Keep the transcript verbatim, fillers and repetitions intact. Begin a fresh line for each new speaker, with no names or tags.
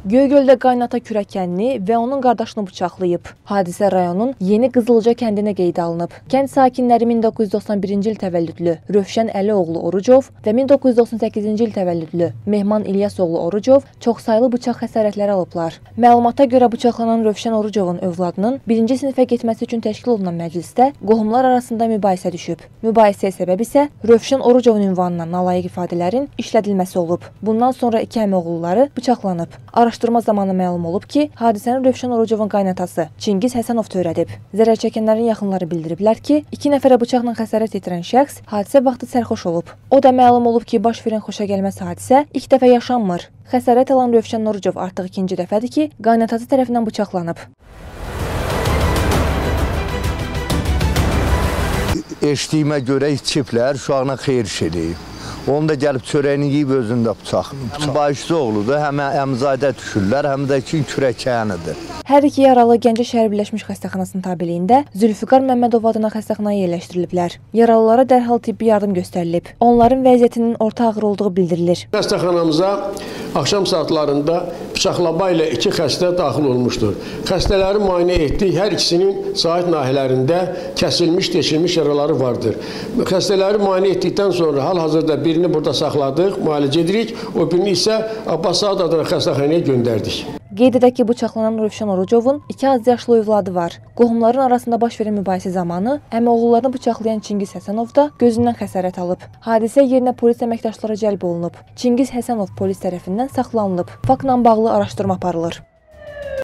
Göygöldə qaynata kürəkənini və onun qardaşını bıçaqlayıb. Hadisə rayonun Yeni Qızılca kəndinə qeydə alınıb. Kənd sakinləri min doqquz yüz doxsan birinci il təvəllüdlü Rövşən Əlioğlu Orucov və min doqquz yüz doxsan səkkizinci il təvəllüdlü Mehman İlyasoğlu Orucov çoxsaylı bıçaq xəsarətləri alıblar. Məlumata görə bıçaqlanan Rövşən Orucovun övladının birinci sinifə getməsi üçün təşkil olunan məclisdə qohumlar arasında mübahisə düşüb. Mübahisəyə səbəb isə Rövşən Orucovun ünvanına nalayiq ifadələrin işlədilməsi olub. Bundan sonra iki əmioğulları bıçaqlanıb. Araşdırma zamanı məlum olub ki, hadisəni Rövşən Orucovun qaynatası Çingiz Həsənov törədib. Zərər çəkənlərin yaxınları bildiriblər ki, iki nəfərə bıçaqla xəsarət yetirən şəxs hadisə vaxtı sərxoş olub. O da məlum olub ki, baş verən xoşagəlməz hadisə ilk dəfə yaşanmır. Xəsarət alan Rövşən Orucov artıq ikinci dəfədir ki, qaynatası tərəfindən bıçaqlanıb.
Eşdiyimə görə içiblər, uşağına xeyir eləyib. Onu da gəlib çörəyini yiyib özündə bıçaq. Həm başçı oğludur, həm əmzadə düşürlər, həm də ki, kürəkənidir.
Hər iki yaralı Gəncə şəhər birləşmiş xəstəxanasının tabeliyində Zülfüqar Məmmədov adına xəstəxanaya yerləşdiriliblər. Yaralılara dərhal tibbi yardım göstərilib. Onların vəziyyətinin orta ağır olduğu bildirilir.
Xəstəxanamıza axşam saatlarında bıçaqlama ilə iki xəstə daxil olmuşdur. Xəstələri müayinə etdik, hər ikisinin sahib nahiyələrində kəsilmiş, deşilmiş yaraları vardır. Xəstələri müayinə etdikdən sonra hal-hazırda birini burada saxladıq, müalicə edirik, o birini isə Abbas Saad adına xəstəxanaya göndərdik.
Qeyd edək ki, bıçaqlanan Rövşən Orucovun iki az yaşlı övladı var. Qohumların arasında baş verən mübahisə zamanı əmioğullarını bıçaqlayan Çingiz Həsənov da gözündən xəsarət alıb. Hadisə yerinə polis əməkdaşları cəlb olunub. Çingiz Həsənov polis tərəfindən saxlanılıb. Faktla bağlı araşdırma aparılır.